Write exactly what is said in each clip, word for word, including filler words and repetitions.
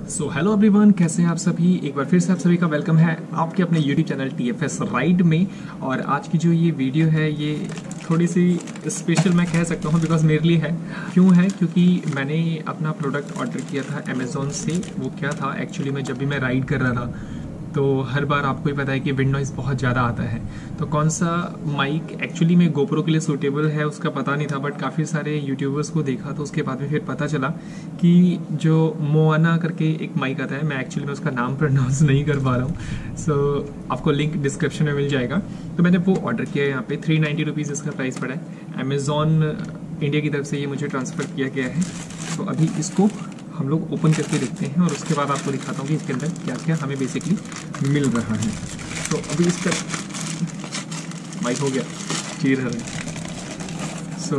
So hello everyone, कैसे हैं आप सभी। एक बार फिर से आप सभी का वेलकम है आपके अपने YouTube channel T F S ride में। और आज की जो ये वीडियो है ये थोड़ी सी स्पेशल मैं कह सकता हूँ बिकॉज मेरे लिए है। क्यों है? क्योंकि मैंने अपना प्रोडक्ट ऑर्डर किया था अमेज़ॉन से। वो क्या था एक्चुअली, मैं जब भी मैं राइड कर रहा था तो हर बार आपको ही पता है कि विंड नॉइज़ बहुत ज़्यादा आता है। तो कौन सा माइक एक्चुअली में गोप्रो के लिए सूटेबल है उसका पता नहीं था, बट काफ़ी सारे यूट्यूबर्स को देखा तो उसके बाद में फिर पता चला कि जो मोआना करके एक माइक आता है, मैं एक्चुअली में उसका नाम प्रोनाउंस नहीं कर पा रहा हूँ। सो so, आपको लिंक डिस्क्रिप्शन में मिल जाएगा। तो मैंने वो ऑर्डर किया है। यहाँ पे थ्री नाइन्टी रुपीज़ इसका प्राइस पड़ा है। अमेज़ॉन इंडिया की तरफ से ये मुझे ट्रांसफ़र किया गया है। तो अभी इसको हम लोग ओपन करके देखते हैं और उसके बाद आपको दिखाता हूँ कि इसके अंदर क्या क्या हमें बेसिकली मिल रहा है। तो अभी इसका माइक हो गया चीर है। सो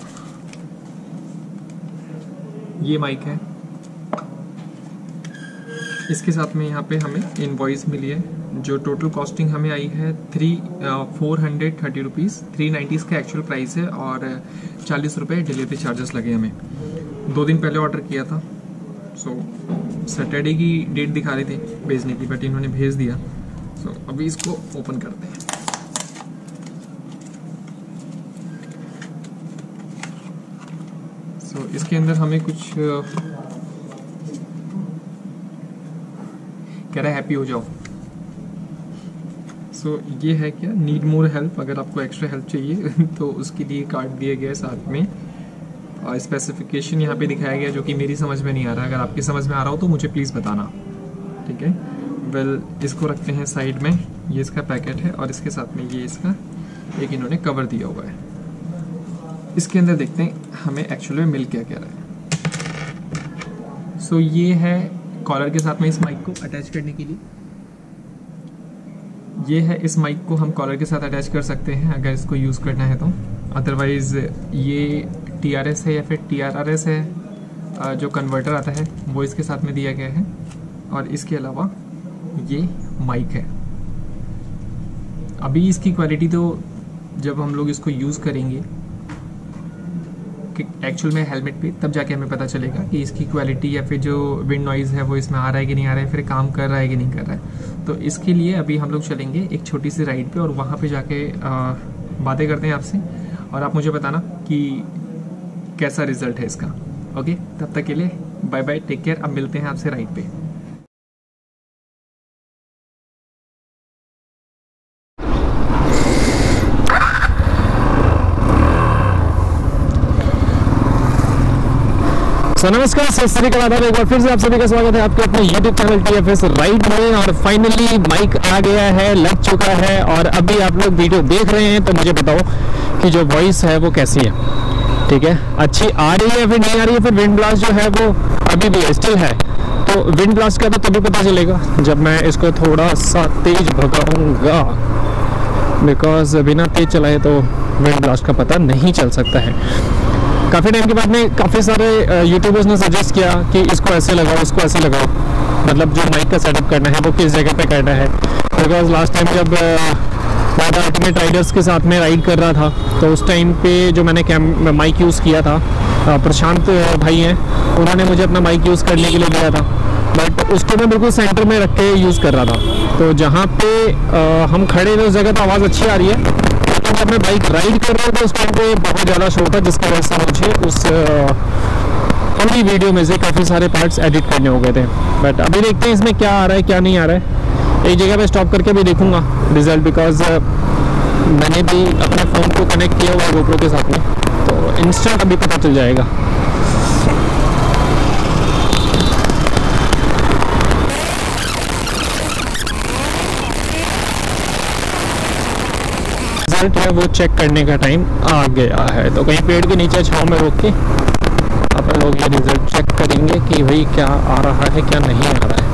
ये माइक है। इसके साथ में यहाँ पे हमें इनवॉइस मिली है जो टोटल कॉस्टिंग हमें आई है three four hundred thirty rupees. Three ninety इसका एक्चुअल प्राइस है और चालीस रुपये डिलीवरी चार्जेस लगे हमें। दो दिन पहले ऑर्डर किया था। सो so, सैटरडे की डेट दिखा रहे थे भेजने की, बट इन्होंने भेज दिया। सो so, अभी इसको ओपन करते हैं। सो so, इसके अंदर हमें कुछ कह रहा है हैप्पी हो जाओ। सो so, ये है क्या, नीड मोर हेल्प। अगर आपको एक्स्ट्रा हेल्प चाहिए तो उसके लिए कार्ड दिया गया है साथ में। और स्पेसिफिकेशन यहाँ पे दिखाया गया जो कि मेरी समझ में नहीं आ रहा। अगर आपकी समझ में आ रहा हो तो मुझे प्लीज़ बताना, ठीक है। वेल well, इसको रखते हैं साइड में। ये इसका पैकेट है और इसके साथ में ये इसका एक इन्होंने कवर दिया हुआ है। इसके अंदर देखते हैं हमें एक्चुअली में मिल क्या क्या रहा है। सो so, ये है कॉलर के साथ में इस माइक को अटैच करने के लिए। ये है, इस माइक को हम कॉलर के साथ अटैच कर सकते हैं अगर इसको यूज़ करना है तो। अदरवाइज़ ये टी आर एस है या फिर टी आर आर एस है, जो कन्वर्टर आता है वो इसके साथ में दिया गया है। और इसके अलावा ये माइक है। अभी इसकी क्वालिटी तो जब हम लोग इसको यूज़ करेंगे कि एक्चुअल में हेलमेट पे, तब जाके हमें पता चलेगा कि इसकी क्वालिटी या फिर जो विंड नॉइज़ है वो इसमें आ रहा है कि नहीं आ रहा है, फिर काम कर रहा है कि नहीं कर रहा है। तो इसके लिए अभी हम लोग चलेंगे एक छोटी सी राइड पे और वहाँ पे जाके बातें करते हैं आपसे और आप मुझे बताना कि कैसा रिजल्ट है इसका। ओके, तब तक के लिए बाय बाय, टेक केयर। अब मिलते हैं आपसे राइड पे। तो नमस्कार, सत श्री अकाल, आदाब। एक बार फिर से आप सभी का स्वागत है आपके अपने YouTube channel T F S ride में। और फाइनली माइक आ गया है, लग चुका है। और अभी आप लोग वीडियो देख रहे हैं तो मुझे बताओ कि जो वॉइस है वो कैसी है, ठीक है, अच्छी आ रही है या फिर नहीं आ रही है। फिर विंड ब्लास्ट जो है वो अभी भी स्टिल है। तो विंड ब्लास्ट का तो तभी पता चलेगा जब मैं इसको थोड़ा सा तेज भगाऊंगा, बिकॉज बिना तेज चलाए तो विंड ब्लास्ट का पता नहीं चल सकता है। काफ़ी टाइम के बाद में काफ़ी सारे यूट्यूबर्स ने सजेस्ट किया कि इसको ऐसे लगाओ, इसको ऐसे लगाओ, मतलब जो माइक का सेटअप करना है वो किस जगह पे करना है। बिकॉज लास्ट टाइम जब मैं अल्टीमेट राइडर्स के साथ में राइड कर रहा था तो उस टाइम पे जो मैंने कैम माइक यूज़ किया था, प्रशांत भाई हैं, उन्होंने मुझे अपना माइक यूज़ करने के लिए दिया था, बट उसको मैं बिल्कुल सेंटर में रख के यूज़ कर रहा था। तो जहाँ पे आ, हम खड़े हुए उस जगह तो आवाज़ अच्छी आ रही है, लेकिन जब मैं बाइक राइड कर रहा था उस टाइम पे बहुत ज़्यादा शोर था, जिसकी वजह से मुझे उस पूरी वीडियो में से काफ़ी सारे पार्ट्स एडिट करने हो गए थे। बट अभी देखते हैं इसमें क्या आ रहा है क्या नहीं आ रहा है। एक जगह पे स्टॉप करके भी देखूंगा रिजल्ट, बिकॉज मैंने भी अपने फ़ोन को कनेक्ट किया हुआ है गोप्रो के साथ में, तो इंस्टेंट अभी पता चल जाएगा। रिजल्ट है वो चेक करने का टाइम आ गया है। तो कहीं पेड़ के नीचे छांव में रोक के अपन लोग ये रिजल्ट चेक करेंगे कि भाई क्या आ रहा है क्या नहीं आ रहा है।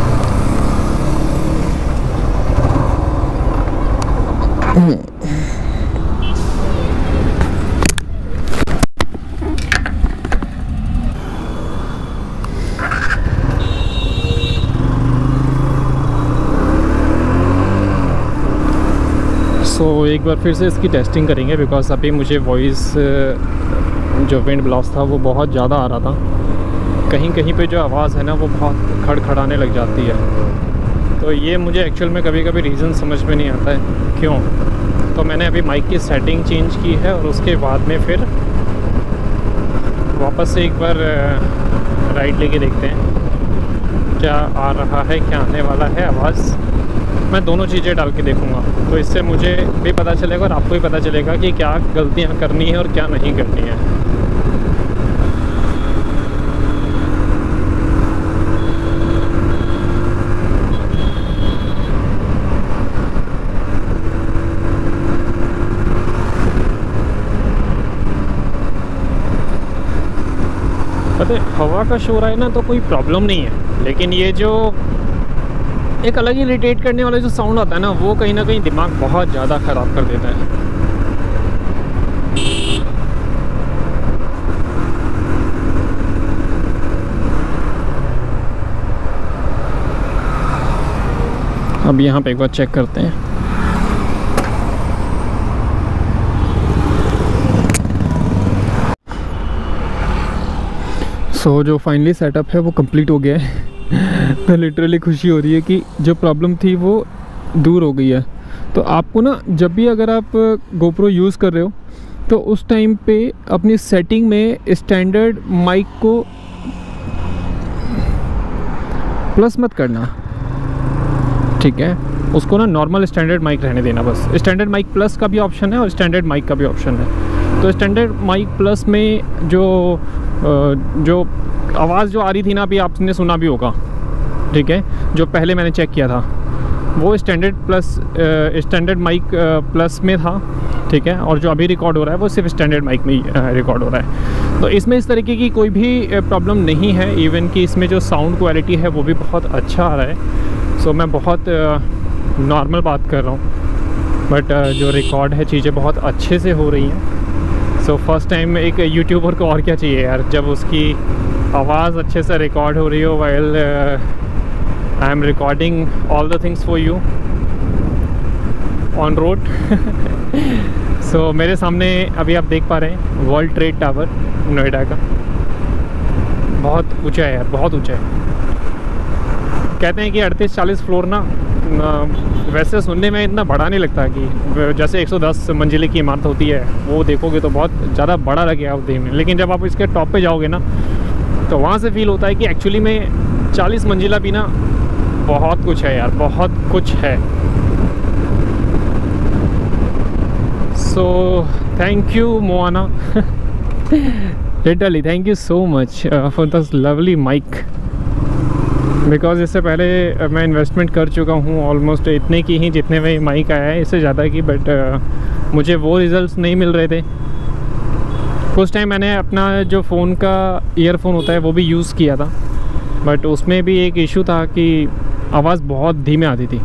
सो so, एक बार फिर से इसकी टेस्टिंग करेंगे, बिकॉज अभी मुझे वॉइस जो विंड ब्लास्ट था वो बहुत ज़्यादा आ रहा था। कहीं कहीं पे जो आवाज़ है ना वो बहुत खड़खड़ाने लग जाती है। तो ये मुझे एक्चुअल में कभी कभी रीज़न समझ में नहीं आता है क्यों। तो मैंने अभी माइक की सेटिंग चेंज की है और उसके बाद में फिर वापस से एक बार राइड लेके देखते हैं क्या आ रहा है, क्या आने वाला है आवाज़। मैं दोनों चीज़ें डाल के देखूँगा, तो इससे मुझे भी पता चलेगा और आपको भी पता चलेगा कि क्या गलतियाँ करनी है और क्या नहीं करनी है। पता है हवा का शोर है ना तो कोई प्रॉब्लम नहीं है, लेकिन ये जो एक अलग ही इरिटेट करने वाला जो साउंड आता है ना वो कहीं ना कहीं दिमाग बहुत ज़्यादा ख़राब कर देता है। अब यहाँ पे एक बार चेक करते हैं। सो so, जो फाइनली सेटअप है वो कंप्लीट हो गया है। तो लिटरली खुशी हो रही है कि जो प्रॉब्लम थी वो दूर हो गई है। तो आपको ना जब भी अगर आप गोप्रो यूज़ कर रहे हो तो उस टाइम पे अपनी सेटिंग में स्टैंडर्ड माइक को प्लस मत करना, ठीक है। उसको ना नॉर्मल स्टैंडर्ड माइक रहने देना बस। स्टैंडर्ड माइक प्लस का भी ऑप्शन है और स्टैंडर्ड माइक का भी ऑप्शन है। तो स्टैंडर्ड माइक प्लस में जो जो आवाज़ जो आ रही थी ना, अभी आपने सुना भी होगा, ठीक है, जो पहले मैंने चेक किया था वो standard plus standard mic plus में था, ठीक है। और जो अभी रिकॉर्ड हो रहा है वो सिर्फ स्टैंडर्ड माइक में रिकॉर्ड हो रहा है। तो इसमें इस तरीके की कोई भी प्रॉब्लम नहीं है। इवन कि इसमें जो साउंड क्वालिटी है वो भी बहुत अच्छा आ रहा है। सो मैं बहुत नॉर्मल बात कर रहा हूँ, बट जो रिकॉर्ड है चीज़ें बहुत अच्छे से हो रही हैं। सो फर्स्ट टाइम एक यूट्यूबर को और क्या चाहिए यार, जब उसकी आवाज़ अच्छे से रिकॉर्ड हो रही हो while I am recording all the things for you on road. So मेरे सामने अभी आप देख पा रहे हैं वर्ल्ड ट्रेड टावर नोएडा का। बहुत ऊंचा है यार, बहुत ऊंचा है। कहते हैं कि अड़तीस चालीस फ्लोर ना, वैसे सुनने में इतना बड़ा नहीं लगता कि जैसे एक सौ दस मंजिले की इमारत होती है वो देखोगे तो बहुत ज़्यादा बड़ा लगेगा आप देखने, लेकिन जब आप इसके टॉप पे जाओगे ना तो वहाँ से फील होता है कि एक्चुअली में चालीस मंजिला भी ना बहुत कुछ है यार, बहुत कुछ है। So thank you Moana, literally thank you so much for this lovely mic. Because इससे पहले मैं इन्वेस्टमेंट कर चुका हूँ ऑलमोस्ट इतने की ही जितने में माइक आया है, इससे ज़्यादा की, बट uh, मुझे वो रिज़ल्ट्स नहीं मिल रहे थे। कुछ टाइम मैंने अपना जो फ़ोन का ईयरफोन होता है वो भी यूज़ किया था, बट उसमें भी एक इशू था कि आवाज़ बहुत धीमे आती थी।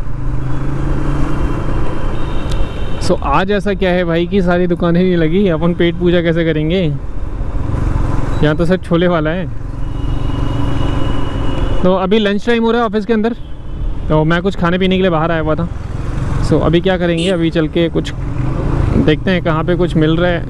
सो so, आज ऐसा क्या है भाई कि सारी दुकानें नहीं लगी, अपन पेट पूजा कैसे करेंगे? यहाँ तो सब छोले वाला है। तो अभी लंच टाइम हो रहा है ऑफिस के अंदर, तो मैं कुछ खाने पीने के लिए बाहर आया हुआ था। सो so, अभी क्या करेंगे, अभी चल के कुछ देखते हैं कहाँ पे कुछ मिल रहा है।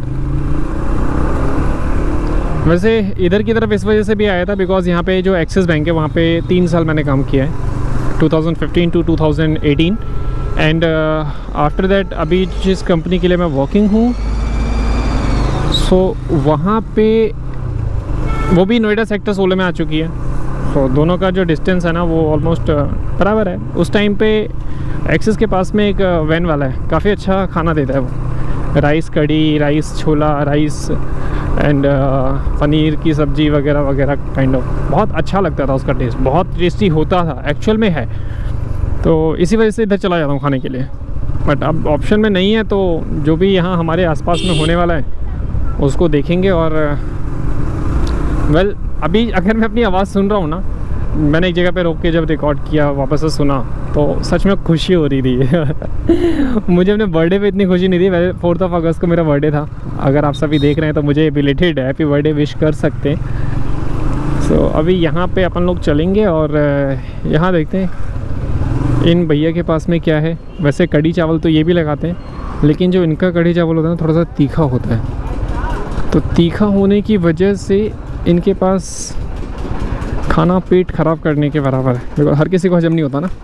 वैसे इधर की तरफ इस वजह से भी आया था बिकॉज़ यहाँ पे जो एक्सिस बैंक है वहाँ पे तीन साल मैंने काम किया है, two thousand fifteen to two thousand eighteen, and after that अभी जिस कंपनी के लिए मैं वर्किंग हूँ, सो so, वहाँ पे वो भी नोएडा सेक्टर सोलह में आ चुकी है। तो दोनों का जो डिस्टेंस है ना वो ऑलमोस्ट बराबर है। उस टाइम पे एक्सिस के पास में एक वैन वाला है, काफ़ी अच्छा खाना देता है वो, राइस कड़ी, rice chhola, rice and paneer की सब्ज़ी वगैरह वगैरह, काइंड ऑफ बहुत अच्छा लगता था उसका टेस्ट, बहुत टेस्टी होता था, एक्चुअल में है। तो इसी वजह से इधर चला जाता हूँ खाने के लिए, बट अब ऑप्शन में नहीं है। तो जो भी यहाँ हमारे आसपास में होने वाला है उसको देखेंगे। और वेल well, अभी अगर मैं अपनी आवाज़ सुन रहा हूँ ना, मैंने एक जगह पे रोक के जब रिकॉर्ड किया वापस से सुना तो सच में खुशी हो रही थी। मुझे अपने बर्थडे पे इतनी खुशी नहीं थी। वैसे फोर्थ ऑफ अगस्त को मेरा बर्थडे था। अगर आप सभी देख रहे हैं तो मुझे बिलेटेड हैप्पी बर्थडे विश कर सकते हैं। सो so, अभी यहाँ पे अपन लोग चलेंगे और यहाँ देखते हैं इन भैया के पास में क्या है। वैसे कढ़ी चावल तो ये भी लगाते हैं, लेकिन जो इनका कढ़ी चावल होता है ना थोड़ा सा तीखा होता है। तो तीखा होने की वजह से इनके पास खाना पेट खराब करने के बराबर है, देखो हर किसी को हजम नहीं होता ना।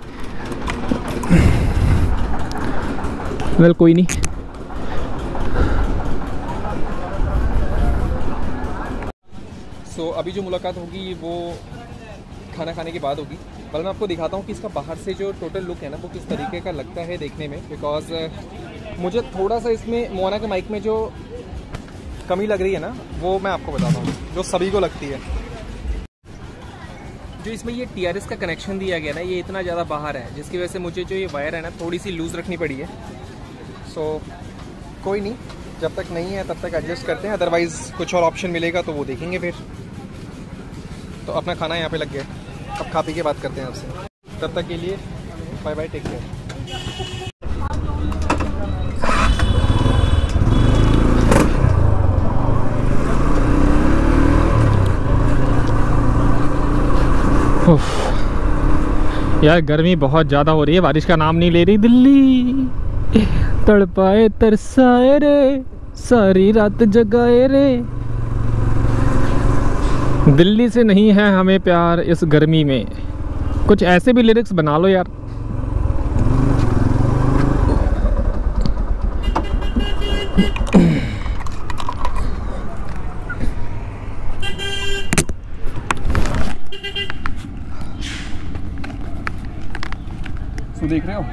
वेल कोई नहीं। सो so, अभी जो मुलाकात होगी वो खाना खाने के बाद होगी। बल मैं आपको दिखाता हूँ कि इसका बाहर से जो टोटल लुक है ना वो किस तरीके का लगता है देखने में, बिकॉज मुझे थोड़ा सा इसमें मोना के माइक में जो कमी लग रही है ना वो मैं आपको बताता हूँ, जो सभी को लगती है। जो इसमें ये टी आर एस का कनेक्शन दिया गया ना, ये इतना ज़्यादा बाहर है जिसकी वजह से मुझे जो ये वायर है ना थोड़ी सी लूज़ रखनी पड़ी है। सो so, कोई नहीं, जब तक नहीं है तब तक एडजस्ट करते हैं, अदरवाइज़ कुछ और ऑप्शन मिलेगा तो वो देखेंगे फिर। तो अपना खाना यहाँ पे लग गया, अब खा पी के बात करते हैं आपसे। तब तक के लिए बाय बाय, टेक केयर। यार गर्मी बहुत ज़्यादा हो रही है, बारिश का नाम नहीं ले रही दिल्ली। तड़पाए तरसाए रे, सारी रात जगाए रे। दिल्ली से नहीं है हमें प्यार इस गर्मी में। कुछ ऐसे भी लिरिक्स बना लो यार। तो देख रहे हो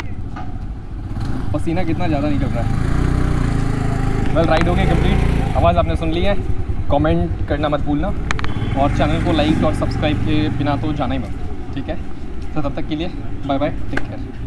पसीना कितना ज़्यादा निकल रहा है। वेल राइड हो गई कंप्लीट, आवाज़ आपने सुन ली है। कमेंट करना मत भूलना और चैनल को लाइक और सब्सक्राइब के बिना तो जाना ही मत, ठीक है। तो तब तक के लिए बाय बाय, टेक केयर।